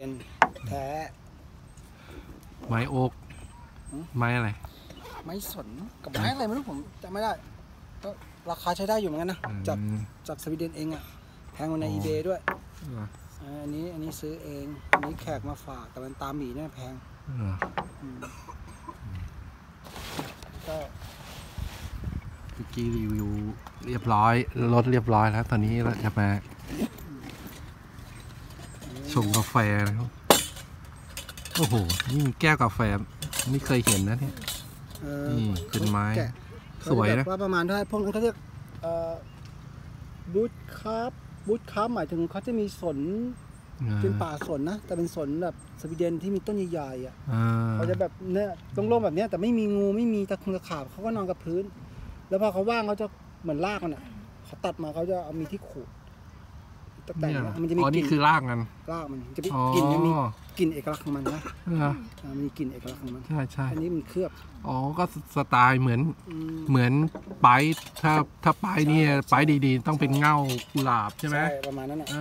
เป็นแท้ไม้โอ๊กไม้อะไรไม้สนกับไม้อะไรไม่รู้ผมจำไม่ได้ก็ราคาใช้ได้อยู่เหมือนกันนะจากสวีเดนเองอ่ะแพงกว่าใน eBay ด้วยอันนี้ซื้อเองอันนี้แขกมาฝากแต่มันตามหมีเนี่ยแพงก็พี่กี้รีวิวเรียบร้อยรถเรียบร้อยแล้วตอนนี้เราจะมาชงกาแฟนะครับโอ้โหนี่มีแก้วกาแฟไม่เคยเห็นนะเนี่ยนี่เป็นไม้สวยนะว่าประมาณเท่าไหร่พวกนั้นเขาเรียกบูทคาร์หมายถึงเขาจะมีสนเป็นป่าสนนะแต่เป็นสนแบบสวีเดนที่มีต้นใหญ่ๆอ่ะเขาจะแบบเนี่ยโล่งๆแบบนี้แต่ไม่มีงูไม่มีตะขาบเขาก็นอนกับพื้นแล้วพอเขาว่างเขาจะเหมือนรากมันอ่ะเขาตัดมาเขาจะเอามีที่ขูดแต่มันจะมีกลิ่นนี่คือรากมันจะมีกลิ่นมีกลิ่นเอกลักษณ์ของมันนะมีกลิ่นเอกลักษณ์ของมันใช่อันนี้มันเคลือบก็สไตล์เหมือนไปถ้าไปนี่ไปดีๆต้องเป็นเง่ากุหลาบใช่ไหมใช่ประมาณนั้นอ่ะ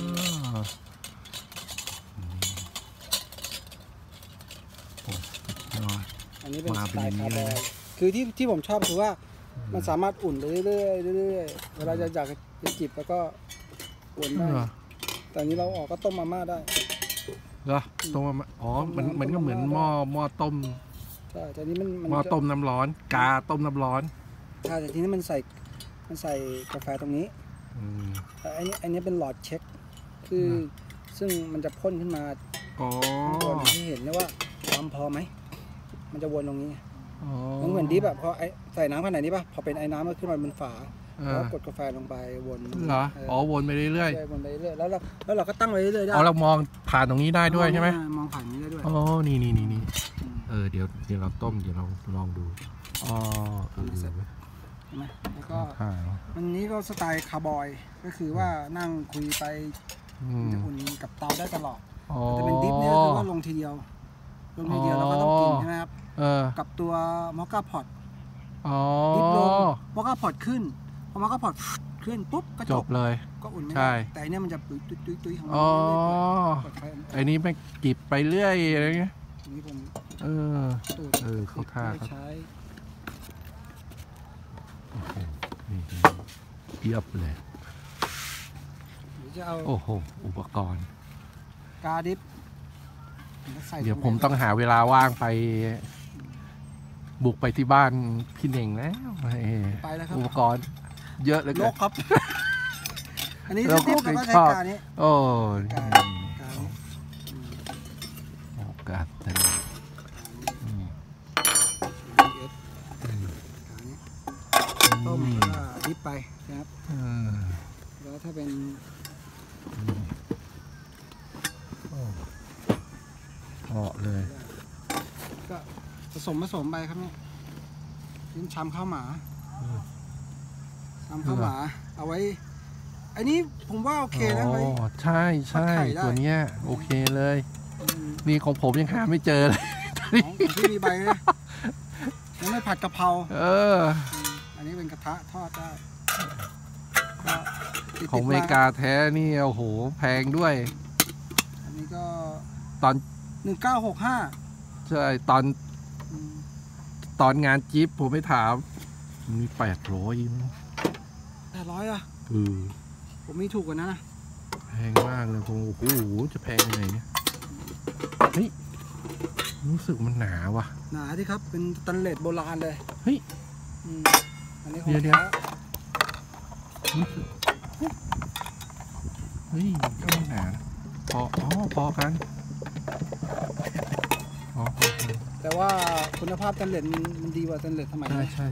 อันนี้เป็นสไตล์คาร์บอยคือที่ผมชอบคือว่ามันสามารถอุ่นเรื่อยๆเวลาอยากจะจิบแล้วก็อุ่นได้แต่นี้เราออกก็ต้มมาม่าได้เหรอต้มมาม่ามันก็เหมือนหม้อต้มใช่แต่นี้มันหม้อต้มน้ำร้อนกาต้มน้ำร้อนใช่แต่ทีนี้มันใส่กาแฟตรงนี้อันนี้เป็นหลอดเช็คคือซึ่งมันจะพ่นขึ้นมาวนที่เห็นนะว่าความพอไหมมันจะวนตรงนี้มันเหมือนดิบแบบพอใส่น้ำขนาดนี้ป่ะพอเป็นไอ้น้ำมันขึ้นมาบนฝาแล้วกดกาแฟลงไปวนเหรอวนไปเรื่อยๆวนไปเรื่อยแล้วเราก็ตั้งไว้เรื่อยๆได้เรามองผ่านตรงนี้ได้ด้วยใช่ไหมมองผ่านนี้ได้ด้วยนี่เดี๋ยวเราต้มเดี๋ยวเราลองดูเสร็จใช่ไหมแล้วก็วันนี้ก็สไตล์คาร์บอยก็คือว่านั่งคุยไปจะอุ่นกับเตาได้ตลอดจะเป็นดิฟเนี่ยคือว่าลงทีเดียวแล้วก็ต้องกินใช่ไหมครับกับตัวมอคค่าพอตดิฟลงมอคค่าพอตขึ้นพอมอคค่าพอตขึ้นปุ๊บก็จบเลยก็อุ่นไม่ได้แต่อันนี้มันจะตุ้ยของมันไอ้นี้ไม่กิบไปเรื่อยอะไรเงี้ยนี่ผมเข้าท่าครับเยียบเลยโอ้โหอุปกรณ์กาดิฟเดี๋ยวผมต้องหาเวลาว่างไปบุกไปที่บ้านพี่เน่งแล้วไปแล้วครับอุปกรณ์เยอะเลยครับอันนี้ดิฟกับว่าใช้กานี้กาแต่ต้มก็ดิฟไปนะครับแล้วถ้าเป็นเหาะเลยก็ผสมไปครับเนี่ยลิ้นชำข้าวหมาเอาไว้อันนี้ผมว่าโอเคนะไว้ใช่ตัวเนี้ยโอเคเลยนี่ของผมยังหาไม่เจอเลยที่มีใบนะยังไม่ผัดกะเพราอันนี้เป็นกระทะทอดได้ของอเมริกาแท้นี่โอ้โหแพงด้วยอันนี้ก็ตอน 1965 ใช่ตอนงานจิ๊บผมไม่ถามมี800 อ่ะผมมีถูกกว่านั้นนะแพงมากเลยผมโอ้โหจะแพงยังไงเนี่ยเฮ้ยรู้สึกมันหนาว่ะหนาที่ครับเป็นสแตนเลสโบราณเลยเฮ้ยอันนี้เดี๋ยวเฮ้ยก็ไม่หนาพอกันแต่ว่าคุณภาพสแตนเลสมันดีกว่าสแตนเลสสมัยนี้ใช่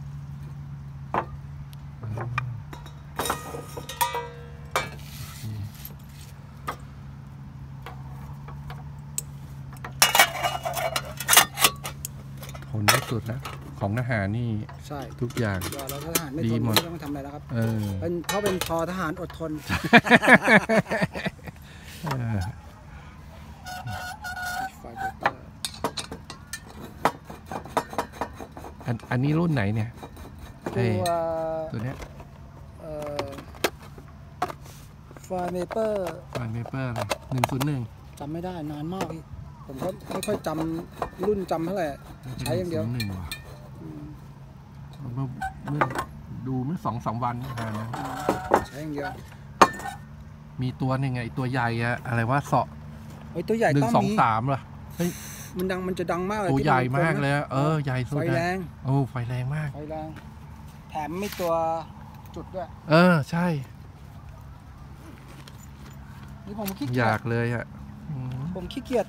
ผลที่สุดนะของทหารนี่ทุกอย่างดีหมดไม่ต้องทำอะไรแล้วครับเพราะเป็นทหารอดทนอันนี้รุ่นไหนเนี่ยตัวเนี้ยฟาเมเปอร์อะไร101 จำไม่ได้นานมากผมก็ไม่ค่อยจำรุ่นจำเท่าไหร่ใช้อย่างเดียว 01ว่ะเมื่อดูเมื่อ2-3 วันนี่นะใช้อย่างเดียวมีตัวนึงไงตัวใหญ่อะอะไรว่าเสาะตัวใหญ่ 1-2-3เหรอเฮ้ยมันจะดังมากเลยตัวใหญ่มากเลยใหญ่สุดไฟแรงไฟแรงมากไฟแรงแถมไม่ตัวจุดด้วยใช่นี่ผมขี้เกียจอยากเลยอะผมขี้เกีย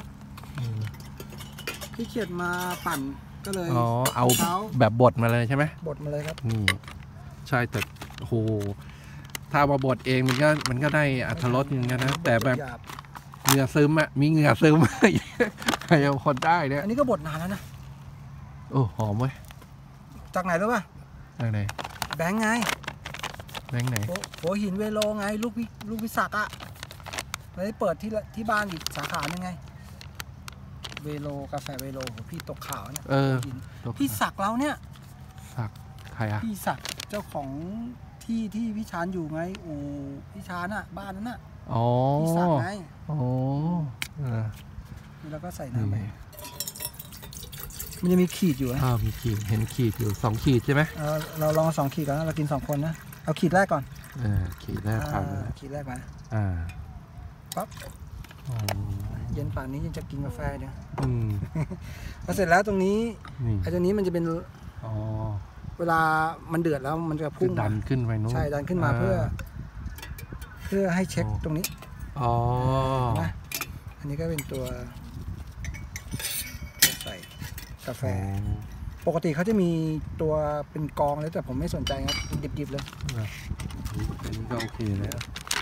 จมาปั่นก็เลยเอาแบบบดมาเลยใช่ไหมบดมาเลยครับนี่ใช่แต่โหถ้ามาบดเองมันก็ได้อรรถรสอย่างเงี้ยนะแต่แบบเหงื่อซึมอะมีเหงื่อซึมใครเอาคนได้เนี่ยอันนี้ก็บดนานแล้วนะหอมเว้ยจากไหนรู้ป่ะจากไหนแบงค์ไงแบงค์ไหนหัวหินเวโลไงลูกวิศักอะเลยเปิดที่บ้านอีกสาขาหนึ่งไงเวโลกาแฟเวโลพี่ตกข่าวเนี่ยพี่ศักเราเนี่ยศักใครอะพี่ศักเจ้าของที่พี่ชานอยู่ไงพี่ชานอะบ้านนั้นน่ะพี่ศักไงแล้วก็ใส่น้ำไปมันจะมีขีดอยู่มีขีดเห็นขีดอยู่2 ขีดใช่ไหมเราลอง2 ขีดก่อนนะเรากิน2 คนนะเอาขีดแรกก่อนขีดแรกผ่านขีดแรกมาปั๊บเย็นป่านนี้ยังจะกินกาแฟเนี่ยพอเสร็จแล้วตรงนี้ไอ้ตัวนี้มันจะเป็นเวลามันเดือดแล้วมันจะพุ่งดันขึ้นไปนู้นใช่ดันขึ้นมาเพื่อให้เช็คตรงนี้นะอันนี้ก็เป็นตัวใส่กาแฟปกติเขาจะมีตัวเป็นกองเลยแต่ผมไม่สนใจครับดิบๆเลยอันนี้ก็โอเคแล้ว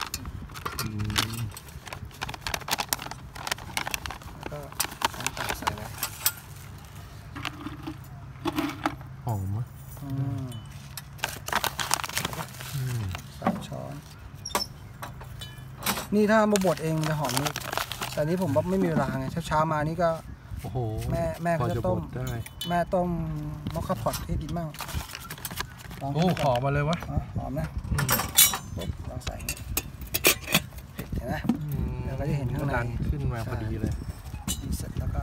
ก็ตักใส่ไปหอมมั้ย 3 ช้อนนี่ถ้ามาบดเองมันจะหอมนี่แต่นี้ผมไม่มีเวลาไงเช้ามานี่ก็แม่เขาจะต้มแม่ต้มมอคค่าพอตให้กินบ้างหอมมาเลยวะหอมนะลองใส่เห็นไหมเราก็จะเห็นข้างในขึ้นมาพอดีเลยเสร็จแล้วก็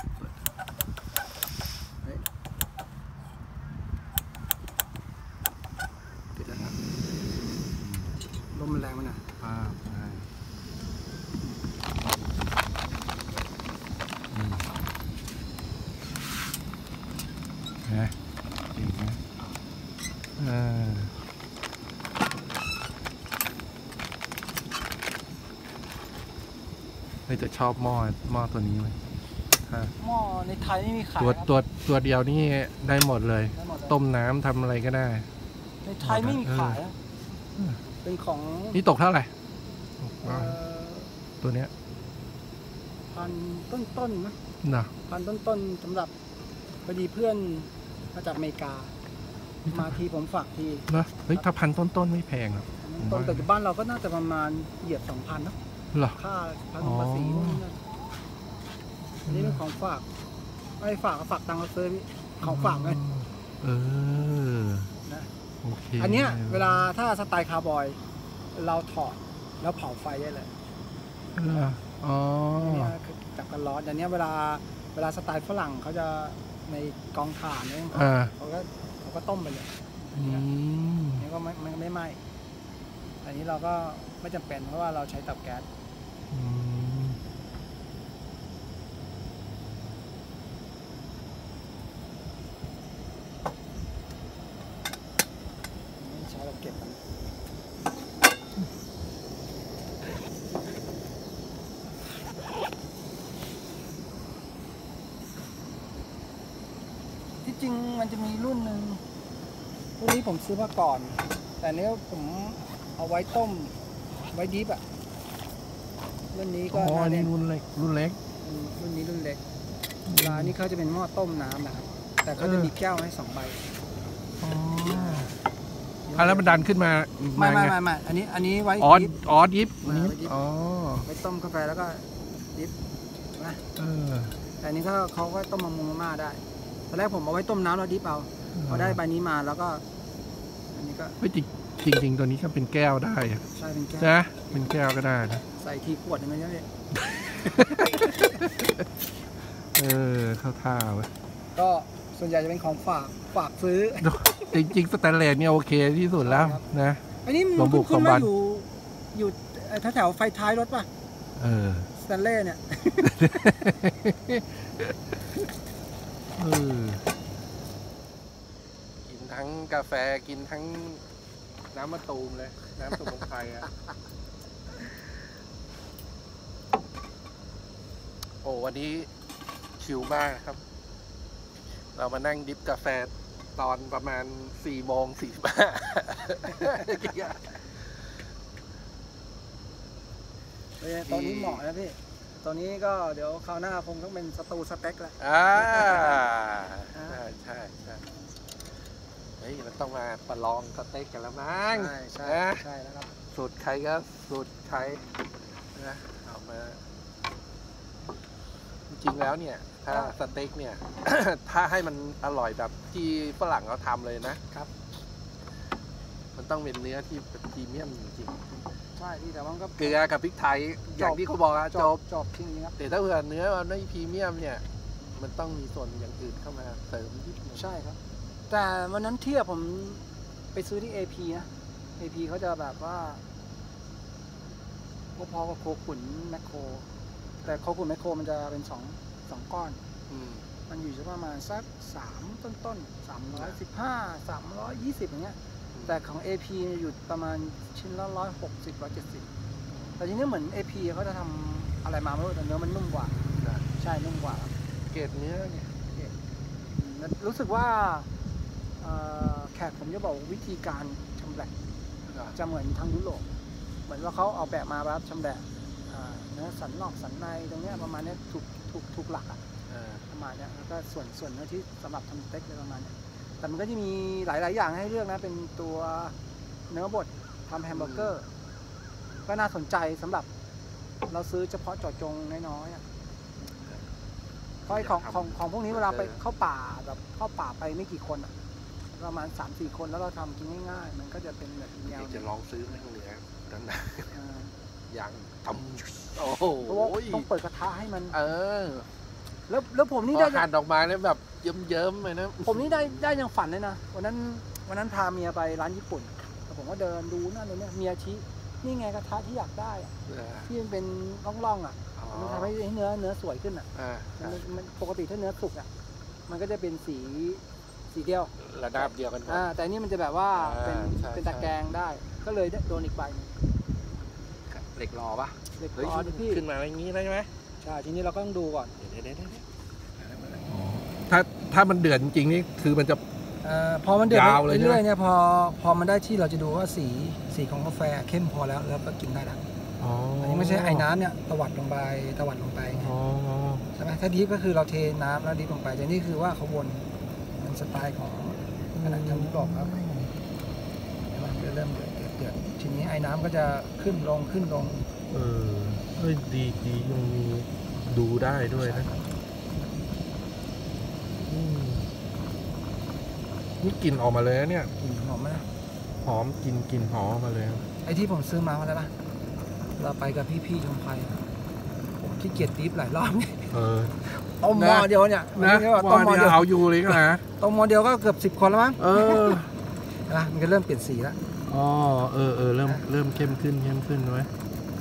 ติดแล้วครับลมมันแรงมั้ยนะจะชอบหม้อตัวนี้ไหมหม้อในไทยไม่มีขายตัวเดียวนี่ได้หมดเลยต้มน้ำทำอะไรก็ได้ในไทยไม่มีขายเป็นของนี่ตกเท่าไหร่ตัวเนี้ย 1,000 ต้นๆนะ1,000 ต้นสำหรับพอดีเพื่อนมาจากอเมริกามาทีผมฝากทีนะเฮ้ยถ้า1,000 ต้นไม่แพงหรอกต้นแต่บ้านเราก็น่าจะประมาณเหยียบ 2,000นะค่าภาษีพวกนี้นะอันนี้เป็นของฝากไม่ฝากตังค์เราซื้อของฝากเลยนะโอเคอันเนี้ยเวลาถ้าสไตล์คาร์บอยเราถอดแล้วเผาไฟได้เลยจากกันร้อนอย่างนี้เวลาสไตล์ฝรั่งเขาจะในกองถ่านเนี่ยเขาก็ต้มไปเลยนี่ก็ไม่ไหม้อันนี้เราก็ไม่จำเป็นเพราะว่าเราใช้เตาแก๊สใช้เราเก็บมันที่จริงมันจะมีรุ่นหนึ่งพวกนี้ผมซื้อมาก่อนแต่เนี้ยผมเอาไว้ต้มไว้ดิบอะรุ่นนี้ก็นี่รุ่นเล็กรุ่นนี้รุ่นเล็กร้านนี้เขาจะเป็นหม้อต้มน้ำนะครับแต่เขาจะมีแก้วให้2 ใบแล้วมันดันขึ้นมาไม่อันนี้ไว้ดิบไว้ต้มกาแฟแล้วก็ดิบนะแต่อันนี้เขาก็ต้มมาม่าได้ตอนแรกผมเอาไว้ต้มน้ำแล้วดิบเอาพอได้ใบนี้มาแล้วก็อันนี้ก็ไม่จริงตัวนี้ก็เป็นแก้วได้ใช่เป็นแก้วนะเป็นแก้วก็ได้นะใส่ทีขวดนึงเลยเข้าท่าเว้ยก็ส่วนใหญ่จะเป็นของฝากซื้อจริงๆสแตนเลสเนี่ยโอเคที่สุดแล้วนะอันนี้มันคุ้นๆว่าอยู่แถวไฟท้ายรถป่ะสแตนเล่เนี่ยกินทั้งกาแฟกินทั้งน้ำมะตูมเลยน้ำสมุนไพรอ่ะโอ้วันนี้ชิลมากครับเรามานั่งดิฟกาแฟตอนประมาณ4:45 ตอนนี้เหมาะนะพี่ตอนนี้ก็เดี๋ยวคราวหน้าคงต้องเป็นสตูสเต็กแล้วใช่เฮ้ยมันต้องมาประลองสเต็กกันแล้วมั้งใช่แล้วครับสูตรใครก็สูตรใครนะเอามาจริงๆแล้วเนี่ยถ้าสเต็กเนี่ย ถ้าให้มันอร่อยแบบที่ฝรั่งเขาทำเลยนะครับมันต้องเป็นเนื้อที่เป็นพรีเมียมจริงๆใช่ที่แต่ว่าก็เกลือกับพริกไทยอย่างที่เขาบอกอะจบทิ้งนี้ครับแต่ถ้าเผื่อเนื้อมันไม่พรีเมียมเนี่ยมันต้องมีส่วนอย่างอื่นเข้ามาเสริมนิดนึงใช่ครับแต่วันนั้นเที่ยวผมไปซื้อที่ AP นะ AP เขาจะแบบว่าพอกับโคขุนแมคโครแต่โคขุนแมคโครมันจะเป็น2ก้อนมันอยู่ที่ประมาณสัก3ต้น315 320อย่างเงี้ยแต่ของ AP อยู่ประมาณชิ้นละ160 170แต่ทีนี้เหมือน AP เขาจะทำอะไรมาไม่รู้แต่เนื้อมันนุ่มกว่าใช่นุ่มกว่าเกรดเนื้อเนี่ยรู้สึกว่าแขกผมจะบอกวิธีการชำแหละจะเหมือนทางยุโรปเหมือนว่าเขาเอาแบบมาแบบชำแหละเนื้อสันนอกสันในตรงนี้ประมาณนี้ถูกหลักประมาณนี้แล้วก็ส่วนเนื้อที่สำหรับทำสเต็กประมาณนี้แต่มันก็จะมีหลายอย่างให้เลือกนะเป็นตัวเนื้อบดทำแฮมเบอร์เกอร์ก็น่าสนใจสำหรับเราซื้อเฉพาะเจาะจงน้อยๆเพราะของพวกนี้เวลาไปเข้าป่าแบบเข้าป่าไปไม่กี่คนประมาณ 3-4 คนแล้วเราทำกินง่ายๆมันก็จะเป็นแบบแนวจะลองซื้อไม่เหลือกันนะอย่างทำโอ้โหต้องเปิดกระทะให้มันแล้วผมนี่ได้หั่นออกมาเนี่ยแบบเยิ้มๆเลยนะผมนี่ได้ยังฝันเลยนะวันนั้นพาเมียไปร้านญี่ปุ่นผมก็เดินดูนั่นเลยเนี่ยเมียชี้นี่ไงกระทะที่อยากได้ที่มันเป็นร่องๆมันทำให้เนื้อสวยขึ้นมันปกติถ้าเนื้อสุกมันก็จะเป็นสีเดียวระดับเดียวกันแต่นี่มันจะแบบว่าเป็นตะแกรงได้ก็เลยโดนอีกใบเหล็กรอปะเหล็กรอพี่ขึ้นมาอย่างนี้ได้ไหมใช่ทีนี้เราก็ต้องดูก่อนถ้ามันเดือดจริงๆนี่คือมันจะพอมันเดือดเรื่อยๆเนี่ยพอมันได้ที่เราจะดูว่าสีของกาแฟเข้มพอแล้วก็กินได้แล้วอันนี้ไม่ใช่ไอ้น้ำเนี่ยตวัดลงไปใช่ไหมถ้าดิฟก็คือเราเทน้ำแล้วดิฟลงไปแต่นี่คือว่าเขาวนมันสไตล์ของขนาดทางยุโรปครับมันเริ่มเดือดทีนี้ไอ้น้ำก็จะขึ้นลงดียังมีดูได้ด้วยนะนี่กลิ่นออกมาเลยนะเนี่ยกลิ่นหอมไหมหอมกลิ่นหอมมาเลยไอ้ที่ผมซื้อมาอะไรปะเราไปกับพี่ชมไพผมขี้เกียจดิฟหลายรอบนี่ต้มหม้อเดียวเนี่ยนะต้มหม้อเดียวเอาอยู่เลยนะต้มหม้อเดียวก็เกือบ10 คนแล้วมั้งนะมันก็เริ่มเปลี่ยนสีแล้วเริ่มเข้มขึ้นไหม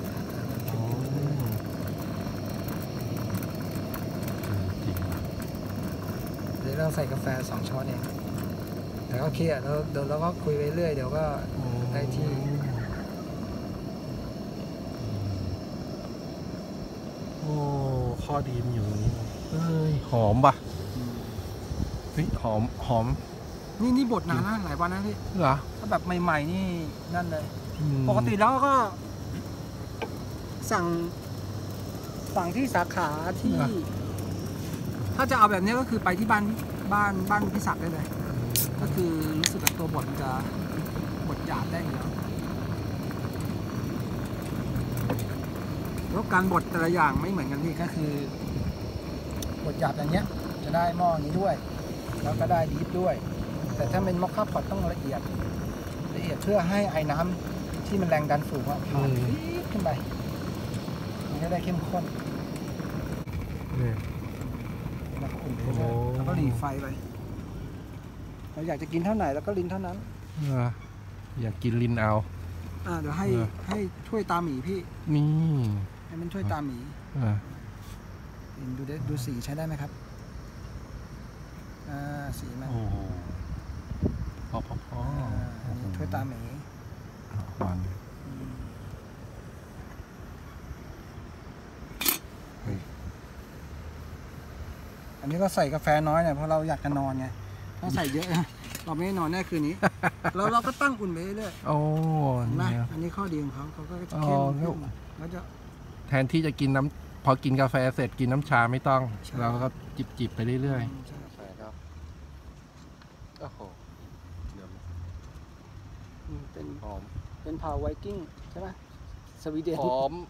เดี๋ยวเราใส่กาแฟ2 ช้อนเองแต่ก็โอเคเราก็คุยไปเรื่อยเดี๋ยวก็ได้ที่ข้อดีมันอยู่ตรงนี้หอมป่ะหอมนี่บดนานหลายวันนะพี่เหรอถ้าแบบใหม่ๆนี่นั่นเลยปกติแล้วก็สั่งที่สาขาที่ถ้าจะเอาแบบนี้ก็คือไปที่บ้านพี่ศักดิ์ได้เลยก็คือรู้สึกว่าตัวบดมันจะบดหยาบได้อยู่แล้วการบดแต่ละอย่างไม่เหมือนกันพี่ก็คือบดหยาบอย่างเงี้ยจะได้หม้อนี้ด้วยแล้วก็ได้ดิฟด้วยแต่ถ้าเป็นมอคค่าพอตต้องละเอียดเพื่อให้ไอ้น้ำที่มันแรงดันสูงผ่านขึ้นไปมันจะได้เข้มข้นนี่แล้วก็อุ่นไปเรื่อยๆแล้วก็หลีไฟไปเราอยากจะกินเท่าไหร่แล้วก็ลิ้นเท่านั้นอยากกินลินเอาเดี๋ยวให้ช่วยตาหมีพี่นี่ให้มันช่วยตาหมีดูสีใช้ได้ไหมครับสีมันโอ้โหพออันนี้ช่วยตาหมีวันอันนี้เราใส่กาแฟน้อยเนี่ยเพราะเราอยากจะนอนไงถ้าใส่เยอะ เราไม่ได้นอนแน่คืนนี้ แล้วเราก็ตั้งอุ่นไปเรื่อยโอ้นะอันนี้ข้อดีของเขาก็จะเข้มขึ้นแล้วจะแทนที่จะกินน้ำพอกินกาแฟเสร็จกินน้ำชาไม่ต้องเราก็จิบไปเรื่อยๆกาแฟครับโอ้โหเป็นหอมเป็นพาวไวกิ้งใช่ไหมสวีเดนหอม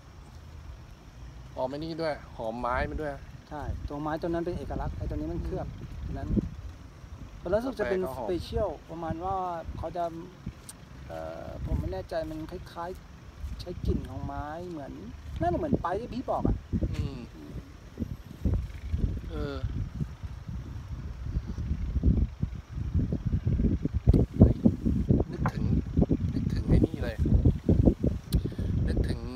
ไอ้นี่ด้วยหอมไม้มันด้วยใช่ตัวไม้ตัวนั้นเป็นเอกลักษณ์ไอ้ตัวนี้มันเคลือบนั้นแล้วสุดจะเป็นสเปเชียลประมาณว่าเขาจะผมไม่แน่ใจมันคล้ายๆใช้กลิ่นของไม้เหมือนน่าจะเหมือนไปที่พี่บอกนึกถึงไอ้นี่เลยนึกถึง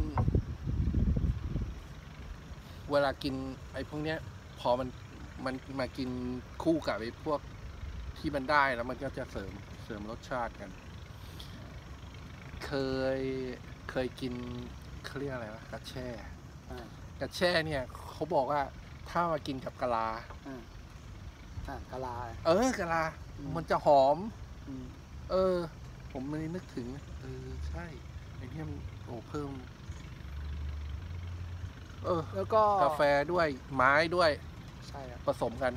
เวลากินไอ้พวกเนี้ยพอมันมากินคู่กับไอ้พวกที่มันได้แล้วมันก็จะเสริมรสชาติกันเคยกินเขาเรียกอะไรวะกระแช่เนี่ยเขาบอกว่าถ้ามากินกับกะลากะลากะลามันจะหอมผมไม่นึกถึงใช่ไอ้นี่มันเพิ่มแล้วก็กาแฟด้วยไม้ด้วยใช่ผสมกัน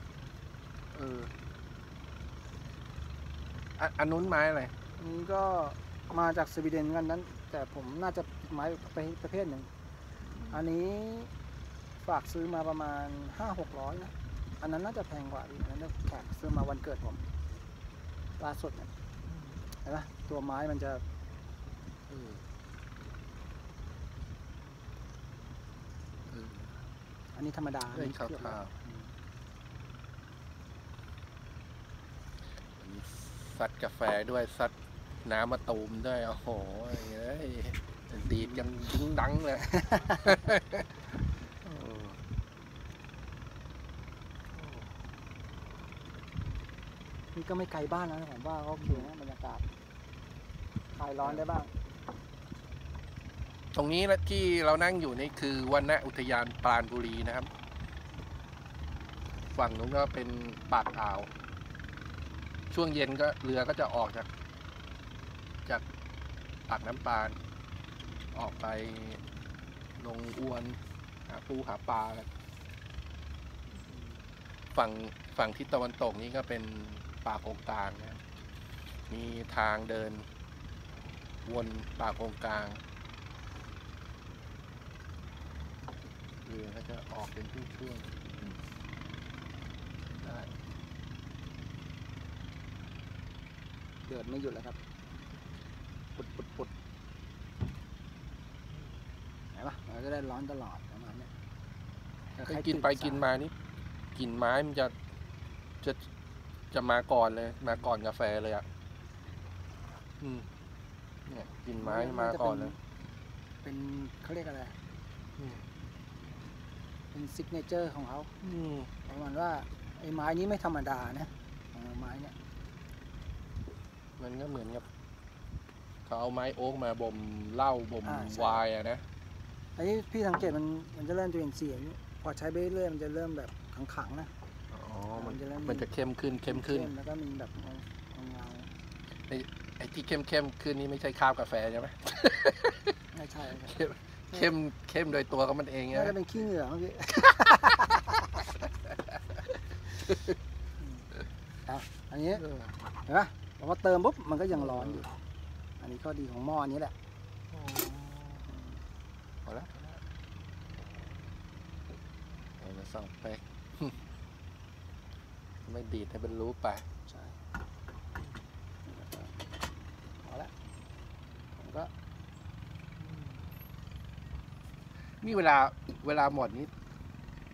อันนู้นไม้อะไรนี่ก็มาจากสวีเดนกันนั้นแต่ผมน่าจะไม้ประเภทหนึ่งอันนี้ฝากซื้อมาประมาณ 500-600นะอันนั้นน่าจะแพงกว่าอันนั้นแขกซื้อมาวันเกิดผมล่าสุดเนี่ยเห็นไหมตัวไม้มันจะอันนี้ธรรมดาเลยครับซัดกาแฟด้วยซัดน้ำมะตูมด้วยโอ้โหดีดกันดึงดังเลยนี่ก็ไม่ไกลบ้านแล้วนะผมว่าโอเคนะบรรยากาศคลายร้อนได้บ้างตรงนี้ที่เรานั่งอยู่นี่คือวรรณอุทยานปราณบุรีนะครับฝั่งนู้นก็เป็นปากอ่าวช่วงเย็นก็เรือก็จะออกจากปากน้ำปานออกไปลงอวนหาปูหาปลาฝั่งทิศตะวันตกนี้ก็เป็นป่าโกงกลางนะมีทางเดินวนป่าโกงกลางเรือก็จะออกเป็นช่วงๆได้เดือดไม่หยุดแล้วครับปุดเห็นปะมันก็ได้ร้อนตลอดประมาณนี้กินไปกินมานี่กลิ่นไม้มันจะมาก่อนเลยมาก่อนกาแฟเลยเนี่ยกลิ่นไม้มาก่อนเลยเป็นเขาเรียกอะไรเป็นซิกเนเจอร์ของเขาประมาณว่าไอ้ไม้นี้ไม่ธรรมดานะไม้เนี่ยมันก็เหมือนกับเขาเอาไม้โอ๊กมาบ่มเหล้าบ่มไวน์นะไอ้พี่สังเกตมันจะเริ่มจะเป็นสีอย่างนี้พอใช้ไปเรื่อยมันจะเริ่มแบบขังๆนะมันจะเข้มขึ้นแล้วก็มีแบบเงาไอ้ที่เข้มขึ้นนี่ไม่ใช่ข้าวกาแฟใช่ไหมไม่ใช่เข้มโดยตัวของมันเองน่าจะเป็นขี้เหงื่อเมื่อกี้อันนี้เห็นปะพอเติมปุ๊บมันก็ยังร้อนอยู่อันนี้ข้อดีของหม้อนี้แหละพอแล้วเราส่องไปไม่ดีดให้เป็นรูปไปใช่พอแล้วผมก็นี่เวลาหมดนี้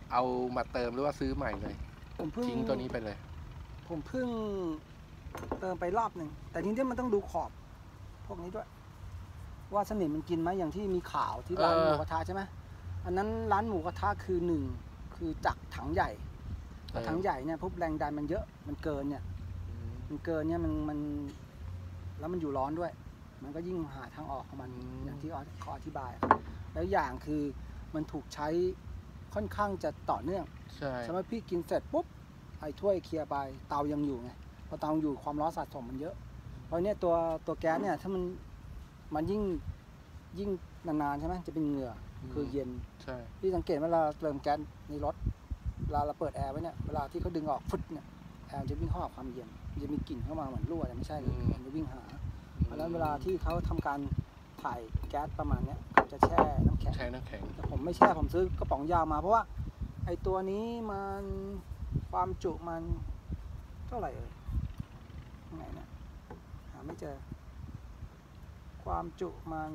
เอามาเติมหรือว่าซื้อใหม่เลยผมเพิ่งทิ้งตัวนี้ไปเลยผมเพิ่งเติมไปรอบหนึ่งแต่ทีนี้มันต้องดูขอบพวกนี้ด้วย ว่าสนิมมันกินไหมอย่างที่มีข่าวที่ร้านหมูกระทะใช่ไหมอันนั้นร้านหมูกระทะคือหนึ่งคือจักถังใหญ่ถังใหญ่เนี่ยพวกแรงดันมันเยอะมันเกินเนี่ยมันแล้วมันอยู่ร้อนด้วย มันก็ยิ่งหาทางออกของมันอย่างที่เขาอธิบายแล้วอย่างคือมันถูกใช้ค่อนข้างจะต่อเนื่องสมมติพี่กินเสร็จปุ๊บไอ้ถ้วยเคลียร์ไปเตายังอยู่ไงพอเตาอยู่ความร้อนสะสมมันเยอะเพราะเนี่ยตัวแก๊สเนี่ยถ้ามันยิ่งนานๆใช่ไหมจะเป็นเหงื่อคือเย็นพี่สังเกตเวลาเติมแก๊สในรถเวลาเราเปิดแอร์ไว้เนี่ยเวลาที่เขาดึงออกฟึดเนี่ยแอร์จะวิ่งเข้าหาความเย็นมันจะมีกลิ่นเข้ามาเหมือนรั่วแต่ไม่ใช่เลยมันจะวิ่งหาเพราะฉะนั้นเวลาที่เขาทำการถ่ายแก๊สประมาณนี้เขาจะแช่น้ำแข็งแต่ผมไม่แช่ผมซื้อกระป๋องยาวมาเพราะว่าไอตัวนี้มันความจุมันเท่าไหร่เอ่ยไหนเนี่ยหาไม่เจอความจุมัน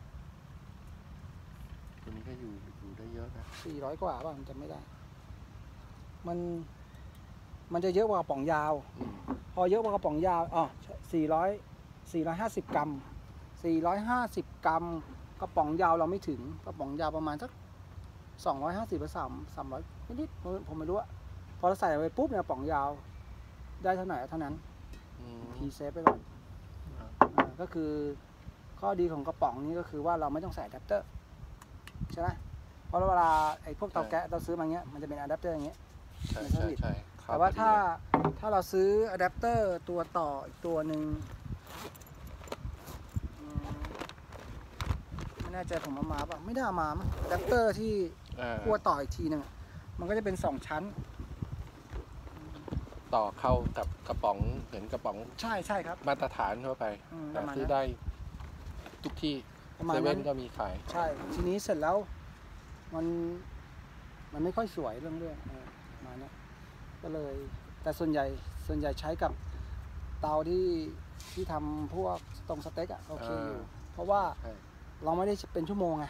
ตัวนี้ก็อยู่ได้เยอะนะ 400 กว่าป่ะผมจำไม่ได้มันจะเยอะกว่ากระป๋องยาวพอเยอะกว่ากระป๋องยาว450 กรัม450 กรัมกระป๋องยาวเราไม่ถึงกระป๋องยาวประมาณสัก250 หรือ300นิดๆผมไม่รู้อะพอเราใส่ไปปุ๊บเนี่ยกระป๋องยาวได้เท่าไหร่เท่านั้นพีเซฟไปก่อนก็คือข้อดีของกระป๋องนี้ก็คือว่าเราไม่ต้องใส่อะแดปเตอร์ใช่ไหมเพราะเวลาไอ้พวกเตาแก๊สเราซื้อมาเงี้ยมันจะเป็นอะแดปเตอร์อย่างเงี้ยใช่แต่ว่าถ้าเราซื้ออะแดปเตอร์ตัวต่ออีกตัวหนึ่งไม่แน่ใจผมเอามาป่ะไม่ได้เอามามั้งอะแดปเตอร์ที่ขั้วต่ออีกทีหนึ่งมันก็จะเป็น2 ชั้นต่อเข้ากับกระป๋องเหมือนกระป๋องใช่ครับมาตรฐานทั่วไปซื้อได้ทุกที่เซเว่นก็มีขายใช่ทีนี้เสร็จแล้วมันไม่ค่อยสวยเรื่องมาเนี้ยก็เลยแต่ส่วนใหญ่ใช้กับเตาที่ทำพวกตรงสเต็กอะโอเคอยู่เพราะว่าเราไม่ได้เป็นชั่วโมงไง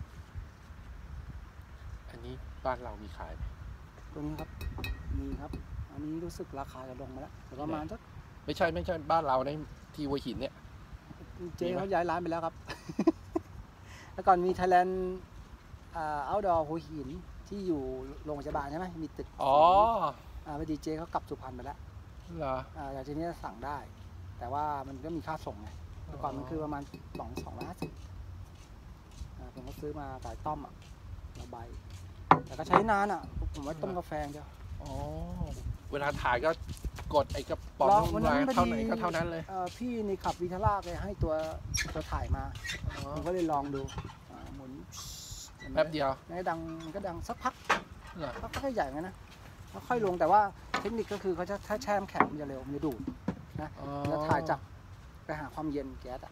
อันนี้บ้านเรามีขายไหมตรงนี้ครับมีครับอันนี้รู้สึกราคาจะลงมาแล้วประมาณสักไม่ใช่บ้านเราในที่หัวหินเนี่ยเจ๊เขาย้ายร้านไปแล้วครับแล้วก่อนมีไทยแลนด์outdoor หัวหินที่อยู่โรงพยาบาลใช่ไหมมีตึกพอดีเจ๊เขากลับสุพรรณไปแล้วเหรออย่างทีนี้สั่งได้แต่ว่ามันก็มีค่าส่งไงแต่ก่อนมันคือประมาณ250ผมก็ซื้อมาสายต้อมละใบแต่ก็ใช้นานผมไว้ต้มกาแฟเดียวเวลาถ่ายก็กดไอ้กระป๋องมาเท่าไหนก็เท่านั้นเลยพี่นี่ขับวิทาร่าไปให้ตัวถ่ายมาผมก็เลยลองดูหมุนแป๊บเดียวก็ดังสักพักก็ใหญ่งั้นนะแล้วค่อยลงแต่ว่าเทคนิคก็คือเขาจะถ้าแช่น้ำแข็งมันจะเร็วมันจะดูดนะแล้วถ่ายจากไปหาความเย็นแก๊ส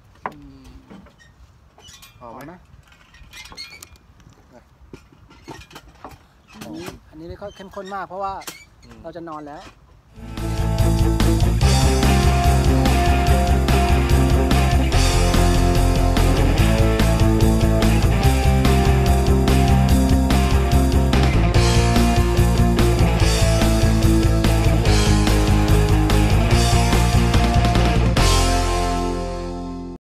หอมไหมอันนี้ไม่ค่อยเข้มข้นมากเพราะว่าเราจะนอนแล้ว